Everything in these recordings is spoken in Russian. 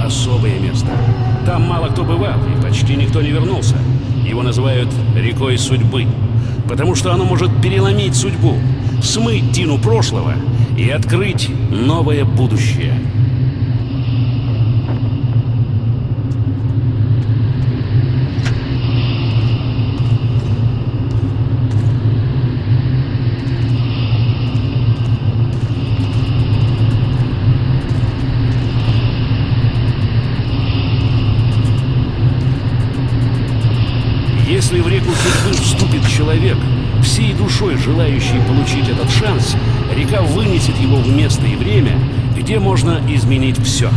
особое место. Там мало кто бывал, и почти никто не вернулся. Его называют рекой судьбы, потому что оно может переломить судьбу, смыть тину прошлого и открыть новое будущее. Если в реку судьбы вступит человек, всей душой желающий получить этот шанс, река вынесет его в место и время, где можно изменить все.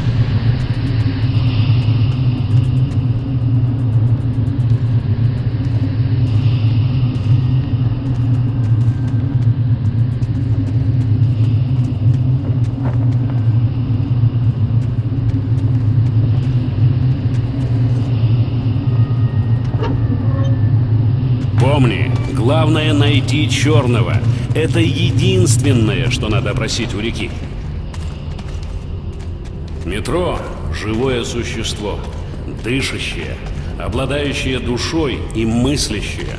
Помни, главное найти черного. Это единственное, что надо просить у реки. Метро — живое существо, дышащее, обладающее душой и мыслящее.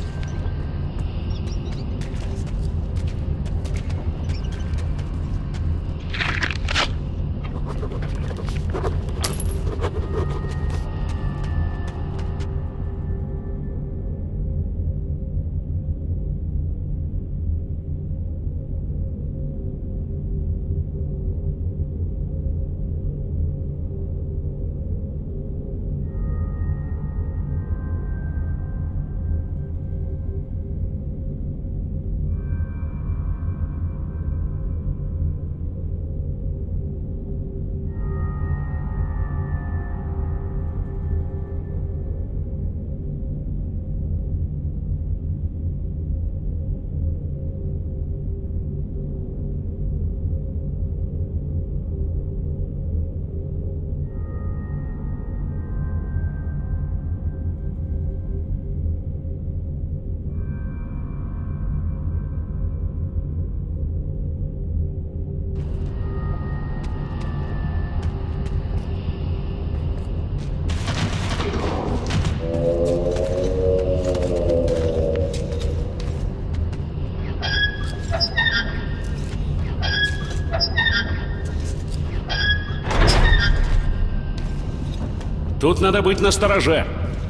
Тут надо быть настороже.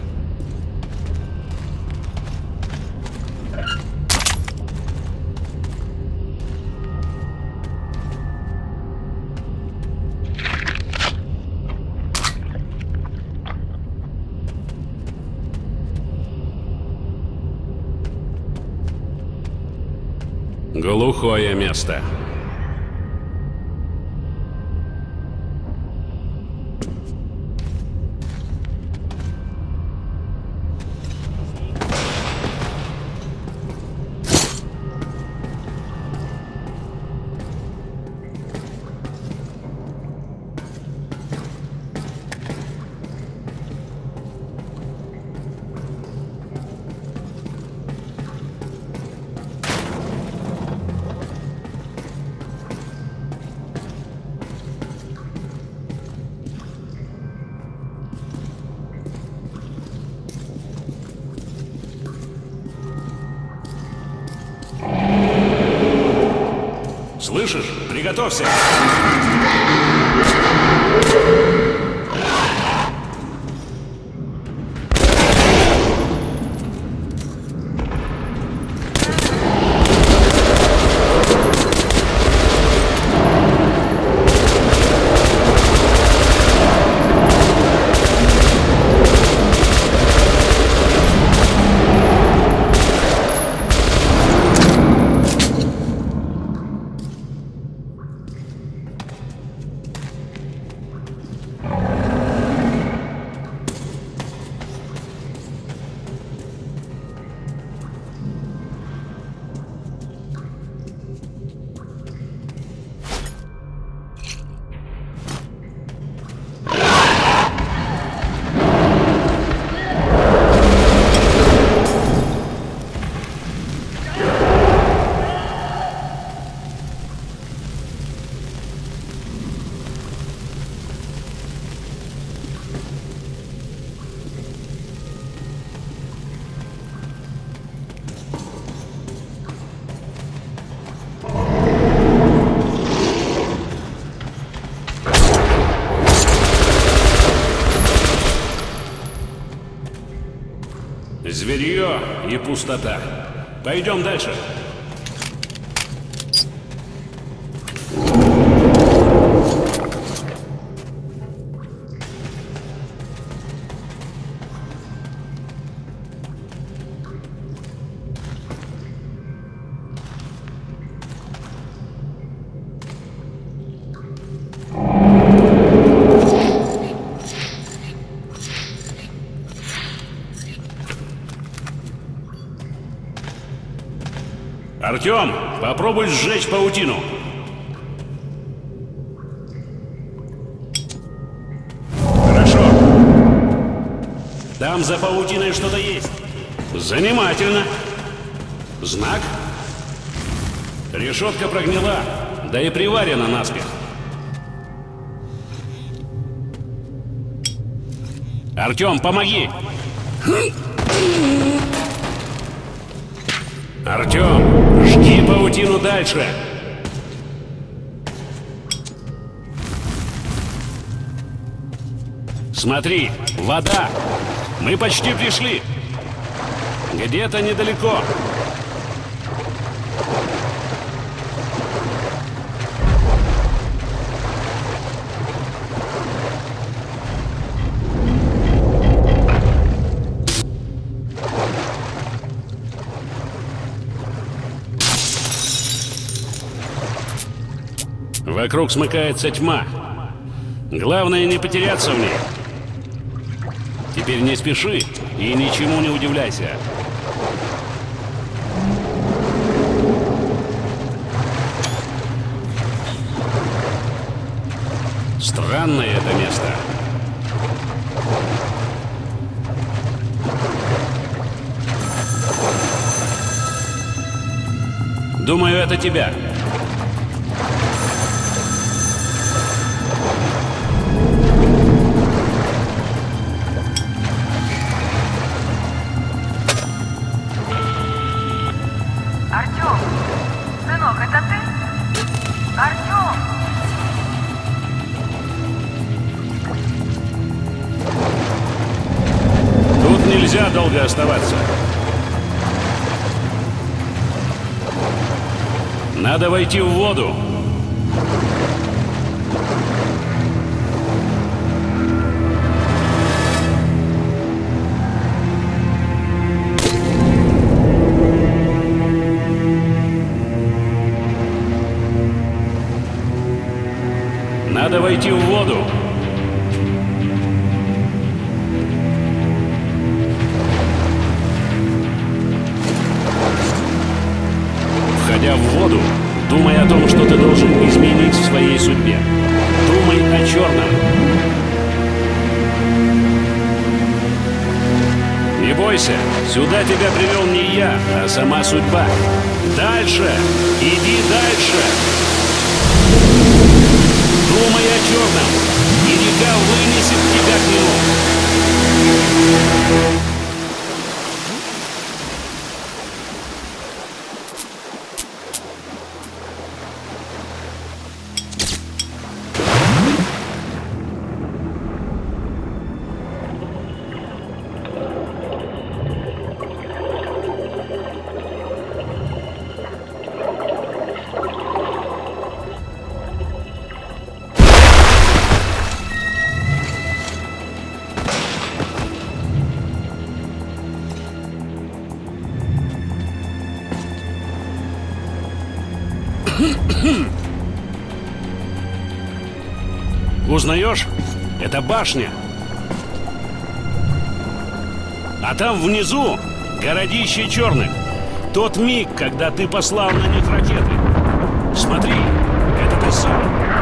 Глухое место. Слышишь? Приготовься! Зверье и пустота. Пойдем дальше. Артем, попробуй сжечь паутину. Хорошо. Там за паутиной что-то есть. Занимательно. Знак? Решетка прогнила, да и приварена наспех. Артем, помоги! Артем, жги паутину дальше. Смотри, вода. Мы почти пришли. Где-то недалеко. Вокруг смыкается тьма. Главное не потеряться в ней. Теперь не спеши и ничему не удивляйся. Странное это место. Думаю, это тебя. Нельзя долго оставаться. Надо войти в воду. Надо войти в воду. Входя в воду, думай о том, что ты должен изменить в своей судьбе. Думай о черном. Не бойся, сюда тебя привел не я, а сама судьба. Дальше! Иди дальше! Думай о черном, и река вынесет тебя к нему. Узнаешь? Это башня. А там внизу городище черных. Тот миг, когда ты послал на них ракеты. Смотри, это ты сам.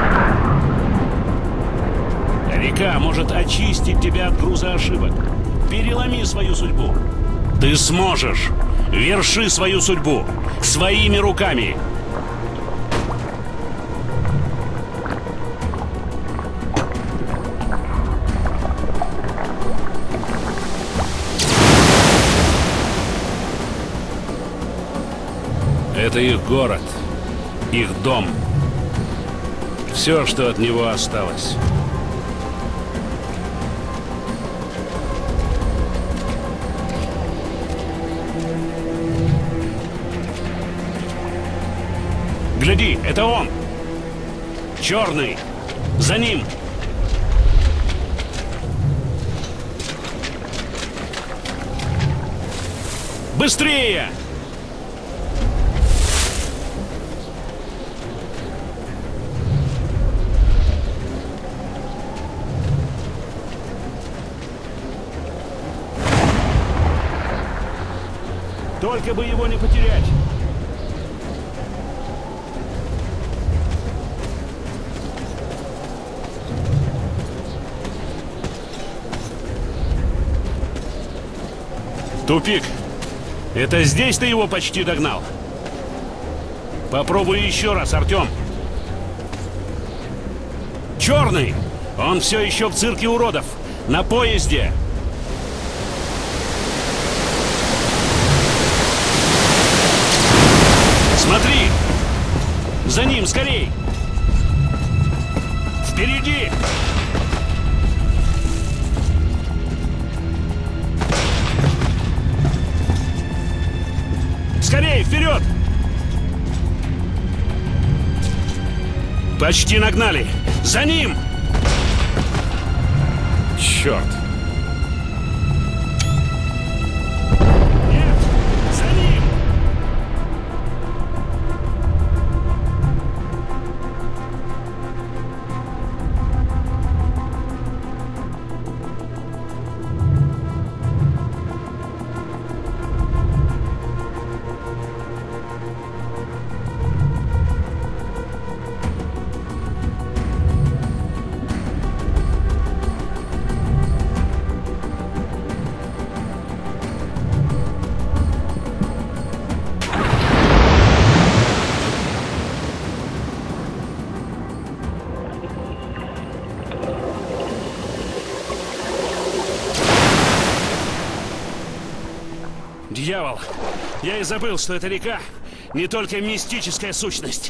Река может очистить тебя от груза ошибок. Переломи свою судьбу. Ты сможешь. Верши свою судьбу своими руками. Это их город, их дом. Все, что от него осталось. Гляди, это он! Черный! За ним! Быстрее! Только бы его не потерять! Тупик! Это здесь ты его почти догнал? Попробуй еще раз, Артем. Черный! Он все еще в цирке уродов. На поезде. Смотри! За ним, скорей! Впереди! Скорей, вперед! Почти нагнали! За ним! Черт! Нет! За ним! Дьявол! Я и забыл, что эта река не только мистическая сущность.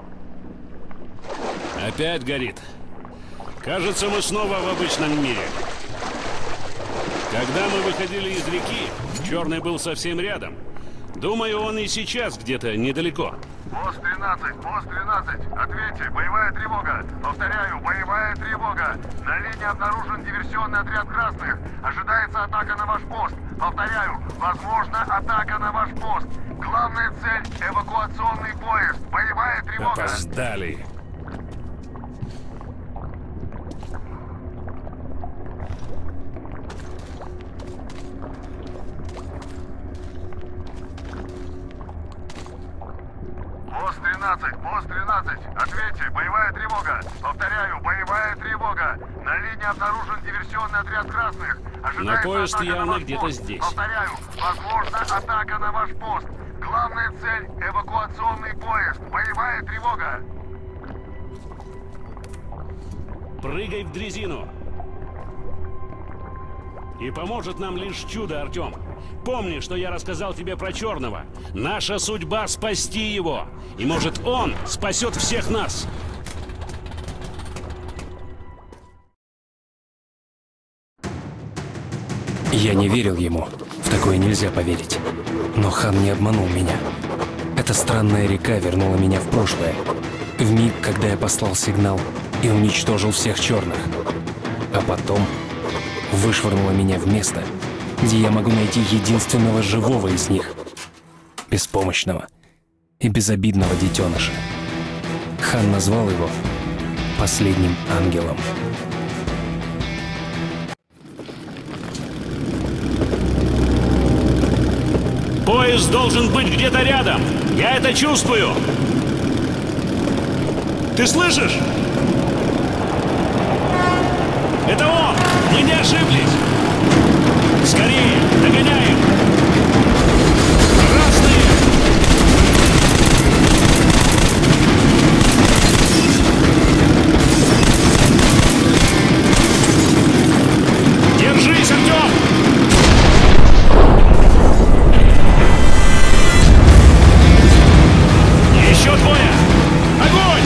Опять горит. Кажется, мы снова в обычном мире. Когда мы выходили из реки, Черный был совсем рядом. Думаю, он и сейчас где-то недалеко. Пост 13, пост 13. Ответьте, боевая тревога. Повторяю, боевая тревога. На линии обнаружен диверсионный отряд красных. Ожидается атака на ваш пост. Повторяю, возможно атака на ваш пост. Главная цель — эвакуационный поезд. Боевая тревога. Опоздали. Пост 13, пост 13. Ответьте, боевая тревога. Повторяю, боевая тревога. На линии обнаружен диверсионный отряд красных. На поезд атака явно на ваш где-то пост. здесь. Повторяю, возможно атака на ваш пост. Главная цель — эвакуационный поезд. Боевая тревога. Прыгай в дрезину. И поможет нам лишь чудо, Артем. Помни, что я рассказал тебе про Черного. Наша судьба — спасти его. И может, он спасет всех нас. Я не верил ему. В такое нельзя поверить. Но хан не обманул меня. Эта странная река вернула меня в прошлое. В миг, когда я послал сигнал и уничтожил всех черных. А потом вышвырнула меня в место, где я могу найти единственного живого из них. Беспомощного и безобидного детеныша. Хан назвал его последним ангелом. Поезд должен быть где-то рядом. Я это чувствую. Ты слышишь? Это он! Мы не ошиблись! Скорее! Догоняем! Красные! Держись, Артем! Еще двое! Огонь!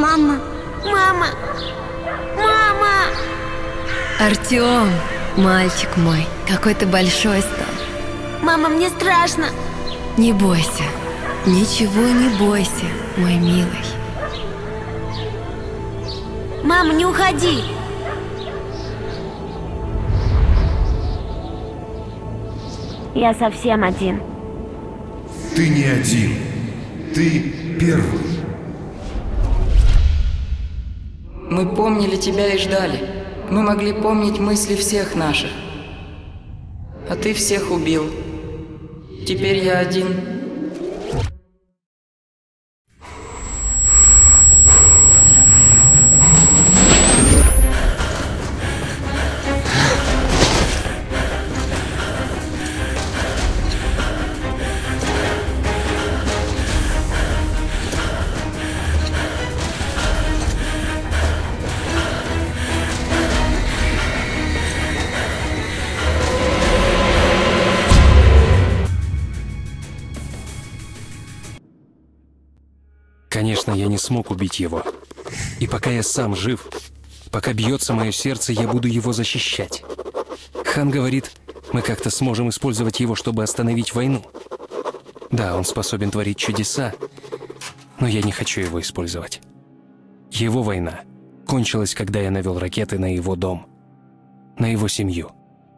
Мама! Мама! Мама! Артём, мальчик мой, какой ты большой стал. Мама, мне страшно. Не бойся, ничего не бойся, мой милый. Мама, не уходи. Я совсем один. Ты не один. Ты первый. Мы помнили тебя и ждали. Мы могли помнить мысли всех наших. А ты всех убил. Теперь я один. Конечно, я не смог убить его. И пока я сам жив, пока бьется мое сердце, я буду его защищать. Хан говорит, мы как-то сможем использовать его, чтобы остановить войну. Да, он способен творить чудеса, но я не хочу его использовать. Его война кончилась, когда я навел ракеты на его дом, на его семью.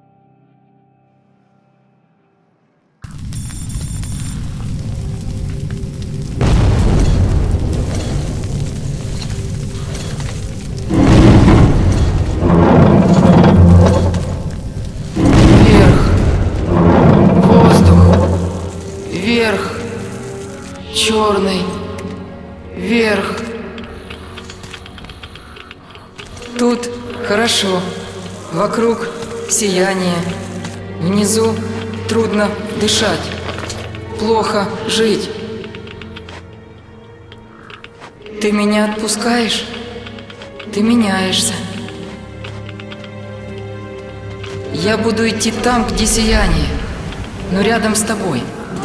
Вверх, черный, вверх. Тут хорошо, вокруг сияние, внизу трудно дышать, плохо жить. Ты меня отпускаешь? Ты меняешься. Я буду идти там, где сияние, но рядом с тобой.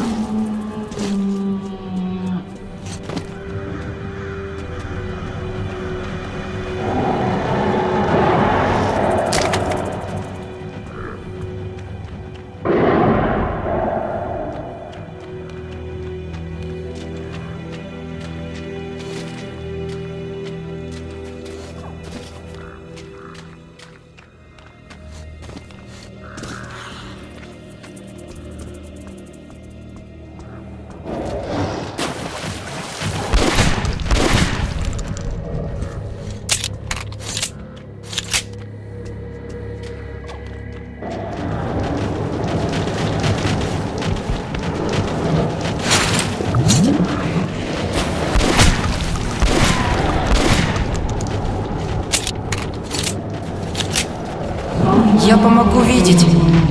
Я помогу видеть.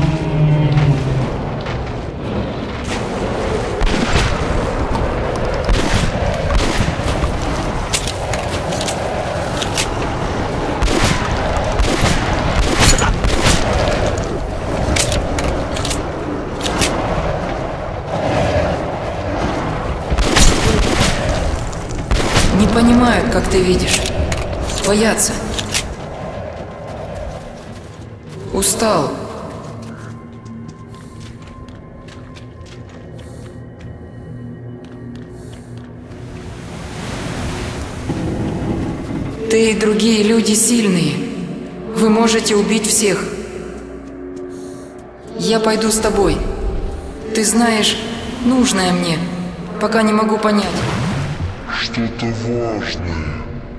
Не понимают, как ты видишь. Боятся. Устал. Ты и другие люди сильные. Вы можете убить всех. Я пойду с тобой. Ты знаешь, нужное мне, пока не могу понять. Что-то важное.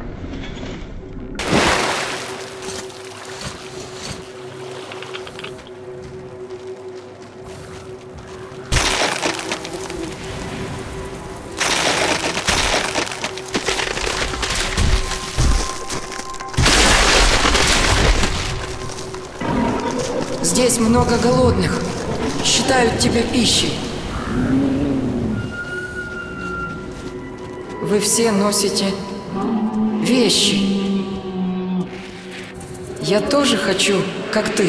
Здесь много голодных. Считают тебя пищей. Вы все носите вещи. Я тоже хочу, как ты.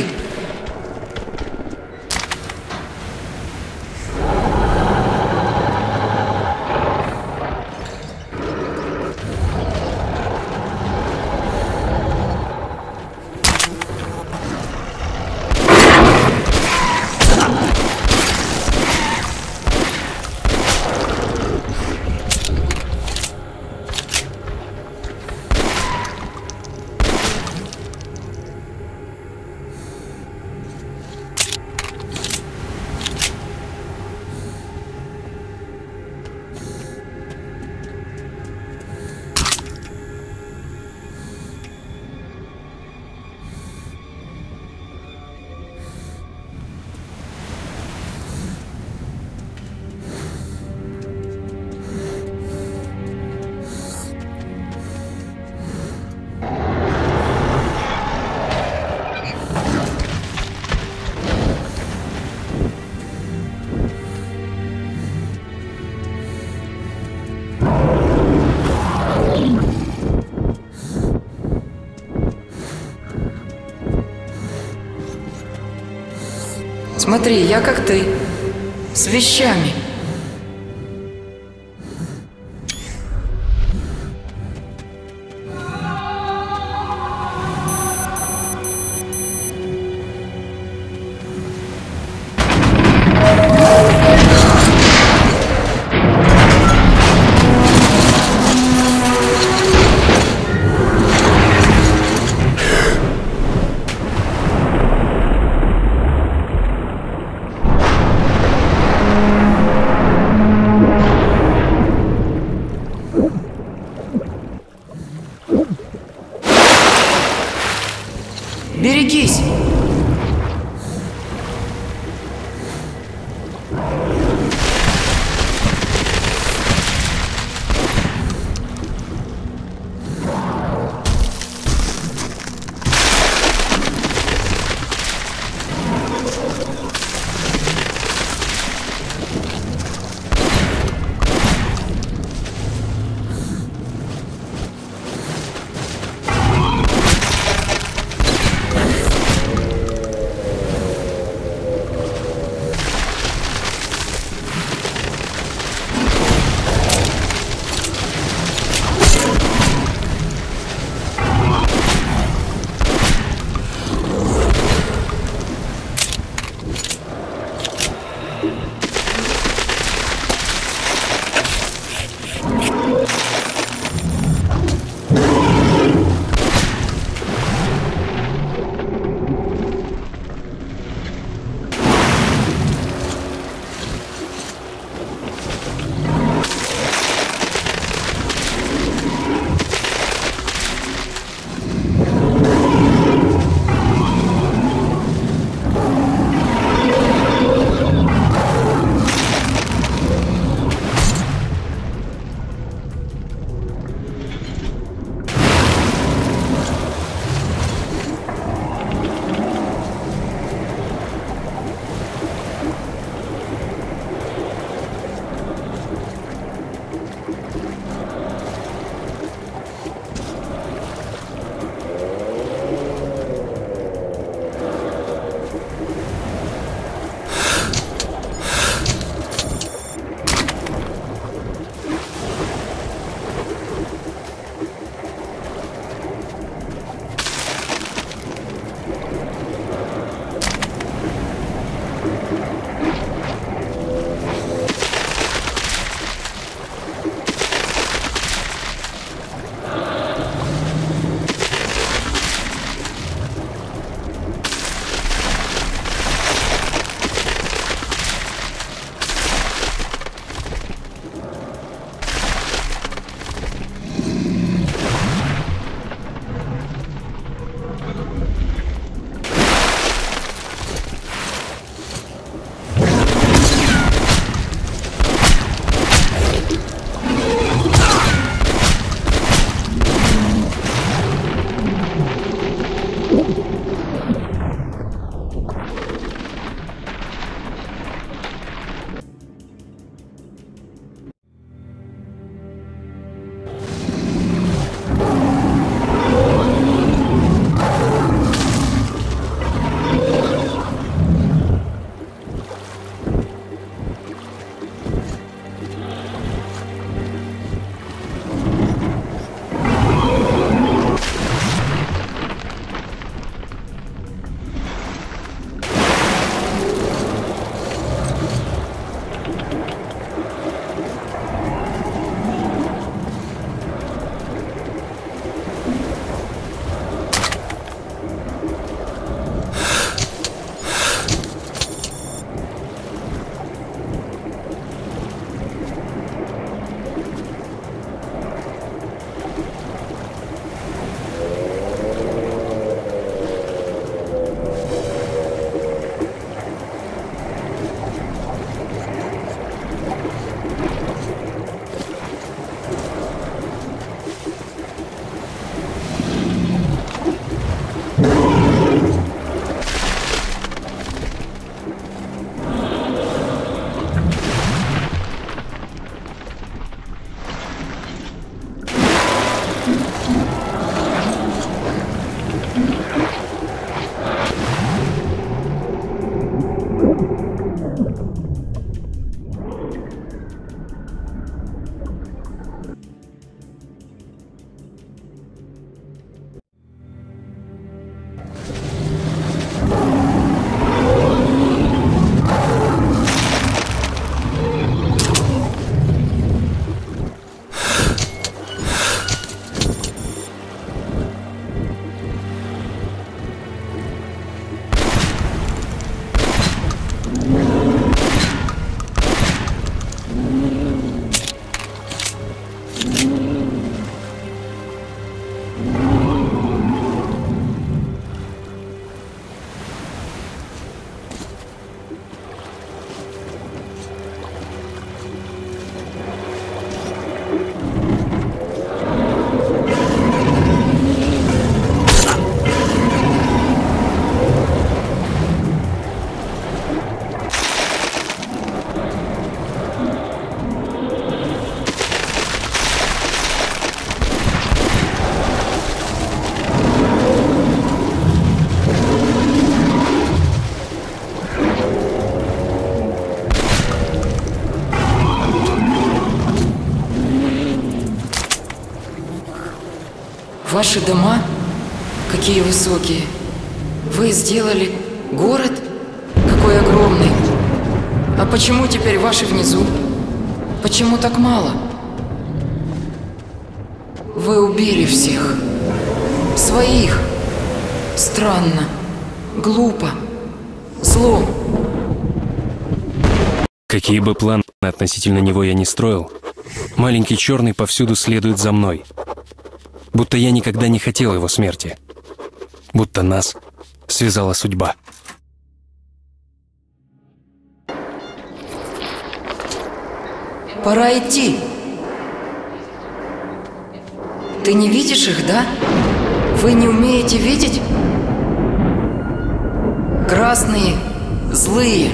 Смотри, я как ты. С вещами. Ваши дома? Какие высокие. Вы сделали город? Какой огромный. А почему теперь ваши внизу? Почему так мало? Вы убили всех. Своих. Странно. Глупо. Зло. Какие бы планы относительно него я ни строил, маленький черный повсюду следует за мной. Будто я никогда не хотел его смерти. Будто нас связала судьба. Пора идти. Ты не видишь их, да? Вы не умеете видеть? Красные, злые.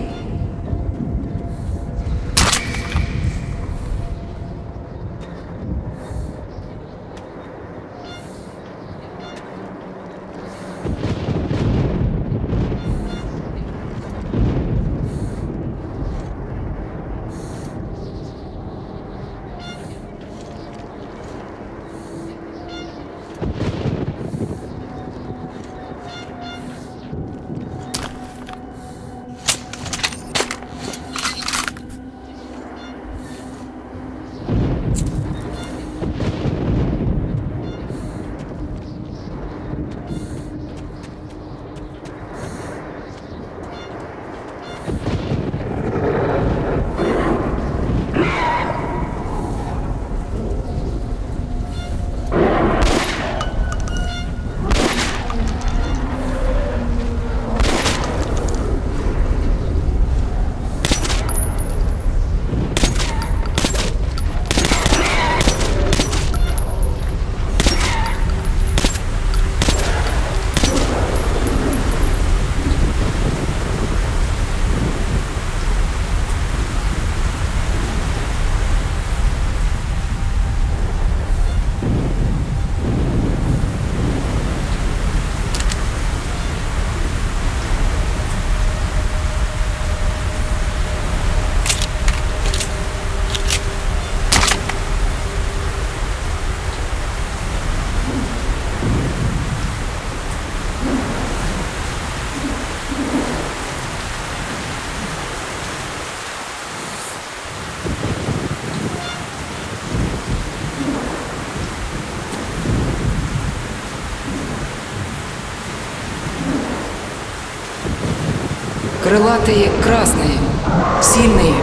Крылатые красные, сильные.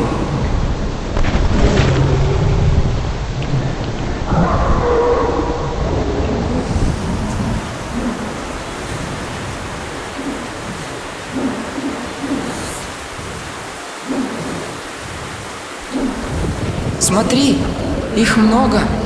Смотри, их много.